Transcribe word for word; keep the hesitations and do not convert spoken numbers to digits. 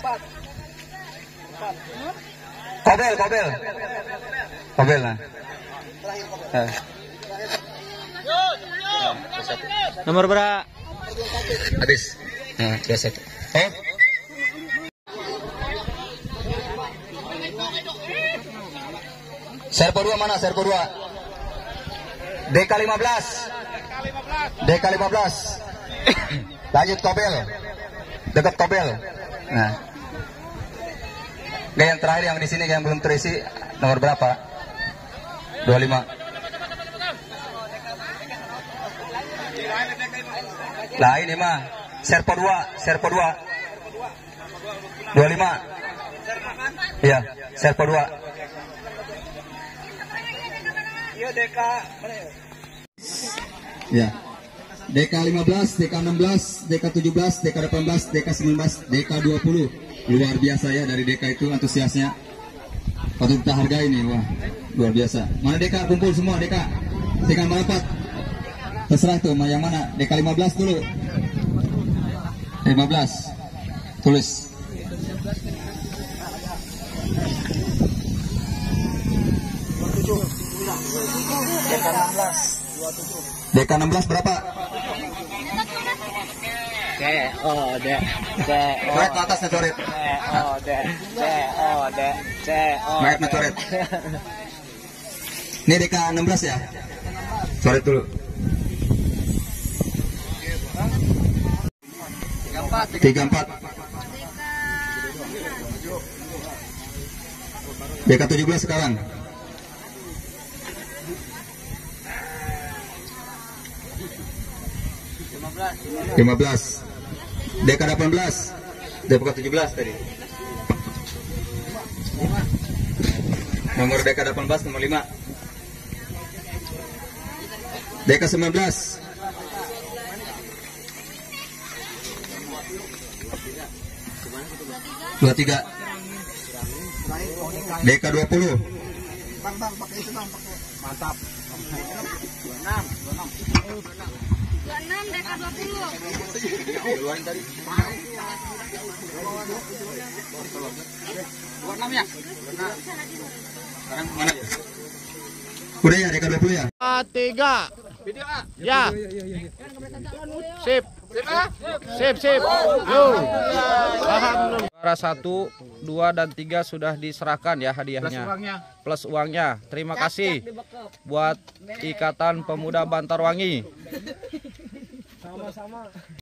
Kobel, Kobel. Kobel nah. Eh. Nomor berapa? Habis. Nah, biasa. Oh. Serpo dua mana? Serpo dua. D K lima belas. D K lima belas. Lanjut Kobel. Dekat Kobel. Nah. Gak yang terakhir yang di sini yang belum terisi nomor berapa? dua puluh lima. Lah ini mah Serpo dua, Serpo dua. dua puluh lima. Iya, Serpo dua. Iya D K. Ya. D K lima belas, D K enam belas, D K tujuh belas, D K delapan belas, D K sembilan belas, D K dua puluh. Luar biasa ya dari D K itu antusiasnya. Patut kita hargai nih, wah. Luar biasa. Mana D K kumpul semua D K? Tinggal merapat. Terserah tuh yang mana? D K lima belas dulu. lima belas. Tulis. D K enam belas. D K enam belas berapa? C O D C O. Coret ke atas coret. C O D C O D C O. Naik coret. Ini D K enam belas ya? Coret dulu. tiga puluh empat. D K tujuh belas sekarang. lima belas. D K delapan belas. D K tujuh belas tadi. Nomor D K delapan belas nomor lima. D K sembilan belas. dua puluh tiga. D K dua puluh. Bang, bang, pakai itu bang, pakai. Mantap. dua puluh enam, dua puluh enam. dua puluh enam D K dua puluh. Duluan tadi. dua puluh enam ya? dua puluh enam. Sekarang mana? Udah ya D K dua puluh ya? tiga. Ya. Sip. Sip, sip. Yo. Alhamdulillah. Juara satu, dua dan tiga sudah diserahkan ya hadiahnya. Plus uangnya. Plus uangnya. Terima kasih buat Ikatan Pemuda Bantarwangi. Sama-sama.